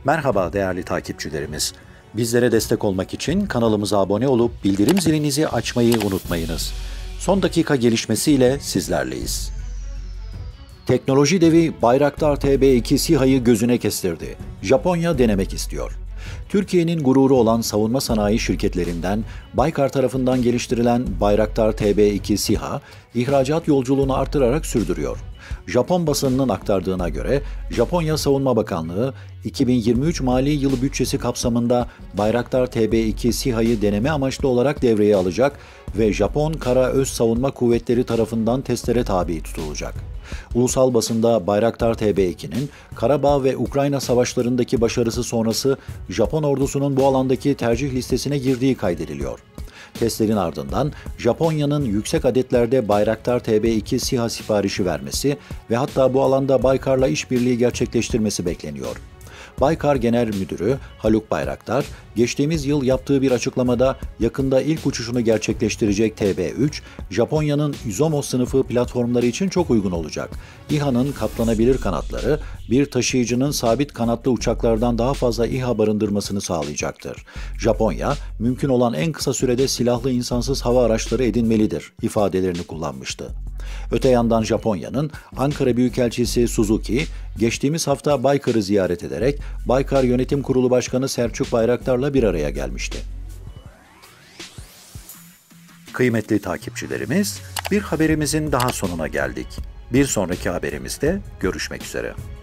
Merhaba değerli takipçilerimiz. Bizlere destek olmak için kanalımıza abone olup bildirim zilinizi açmayı unutmayınız. Son dakika gelişmesiyle sizlerleyiz. Teknoloji devi Bayraktar TB2 SİHA'yı gözüne kestirdi. Japonya denemek istiyor. Türkiye'nin gururu olan savunma sanayi şirketlerinden Baykar tarafından geliştirilen Bayraktar TB2 SİHA, ihracat yolculuğunu artırarak sürdürüyor. Japon basınının aktardığına göre Japonya Savunma Bakanlığı 2023 mali yılı bütçesi kapsamında Bayraktar TB2 SİHA'yı deneme amaçlı olarak devreye alacak ve Japon Kara Öz Savunma Kuvvetleri tarafından testlere tabi tutulacak. Ulusal basında Bayraktar TB2'nin Karabağ ve Ukrayna savaşlarındaki başarısı sonrası Japon ordusunun bu alandaki tercih listesine girdiği kaydediliyor. Testlerin ardından Japonya'nın yüksek adetlerde Bayraktar TB2 SİHA siparişi vermesi ve hatta bu alanda Baykar'la işbirliği gerçekleştirmesi bekleniyor. Baykar Genel Müdürü Haluk Bayraktar, geçtiğimiz yıl yaptığı bir açıklamada yakında ilk uçuşunu gerçekleştirecek TB3, Japonya'nın Izumo sınıfı platformları için çok uygun olacak. İHA'nın katlanabilir kanatları, bir taşıyıcının sabit kanatlı uçaklardan daha fazla İHA barındırmasını sağlayacaktır. Japonya, mümkün olan en kısa sürede silahlı insansız hava araçları edinmelidir ifadelerini kullanmıştı. Öte yandan Japonya'nın Ankara Büyükelçisi Suzuki, geçtiğimiz hafta Baykar'ı ziyaret ederek Baykar Yönetim Kurulu Başkanı Selçuk Bayraktar'la bir araya gelmişti. Kıymetli takipçilerimiz, bir haberimizin daha sonuna geldik. Bir sonraki haberimizde görüşmek üzere.